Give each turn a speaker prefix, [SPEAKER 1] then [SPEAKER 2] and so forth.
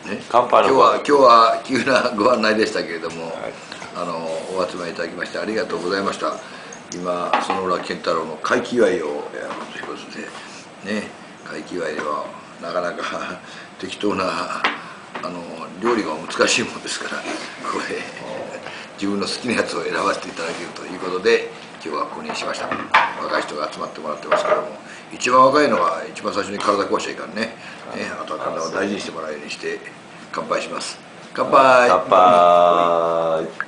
[SPEAKER 1] 乾杯の
[SPEAKER 2] 今日は急なご案内でしたけれども、お集まりいただきましてありがとうございました。今園浦健太郎の会期祝いをやろうということでね、会期祝いではなかなか適当な料理が難しいものですから、これ自分の好きなやつを選ばせていただけるということで今日はここにしました。若い人が集まってもらってますけども、一番若いのは一番最初に体壊しちゃいかんね。あとは体を大事にしてもらうようにして乾杯します。乾杯。
[SPEAKER 1] 乾杯。